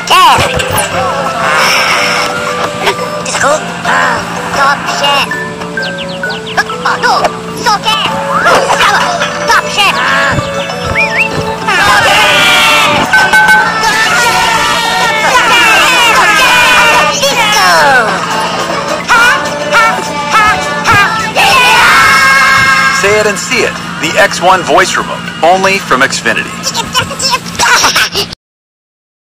Soccer! Disco? Top chef! No! Soccer! Top chef! Say it and see it. The X1 voice remote, only from Xfinity.